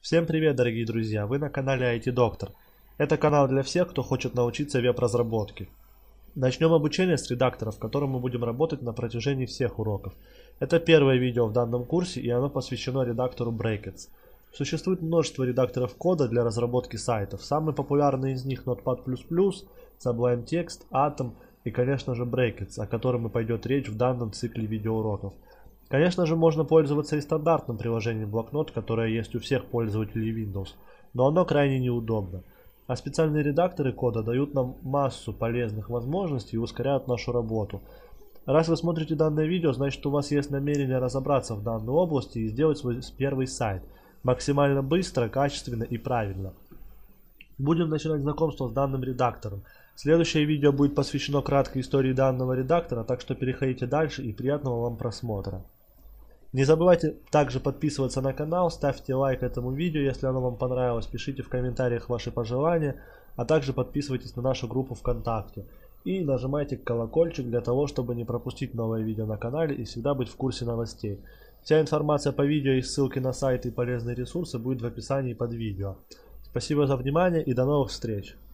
Всем привет, дорогие друзья! Вы на канале IT Доктор. Это канал для всех, кто хочет научиться веб-разработке. Начнем обучение с редактора, в котором мы будем работать на протяжении всех уроков. Это первое видео в данном курсе, и оно посвящено редактору Brackets. Существует множество редакторов кода для разработки сайтов. Самые популярные из них Notepad++, Sublime Text, Atom и, конечно же, Brackets, о котором и пойдет речь в данном цикле видеоуроков. Конечно же, можно пользоваться и стандартным приложением блокнот, которое есть у всех пользователей Windows, но оно крайне неудобно. А специальные редакторы кода дают нам массу полезных возможностей и ускоряют нашу работу. Раз вы смотрите данное видео, значит у вас есть намерение разобраться в данной области и сделать свой первый сайт максимально быстро, качественно и правильно. Будем начинать знакомство с данным редактором. Следующее видео будет посвящено краткой истории данного редактора, так что переходите дальше и приятного вам просмотра. Не забывайте также подписываться на канал, ставьте лайк этому видео, если оно вам понравилось, пишите в комментариях ваши пожелания, а также подписывайтесь на нашу группу ВКонтакте и нажимайте колокольчик для того, чтобы не пропустить новые видео на канале и всегда быть в курсе новостей. Вся информация по видео и ссылки на сайты и полезные ресурсы будет в описании под видео. Спасибо за внимание и до новых встреч!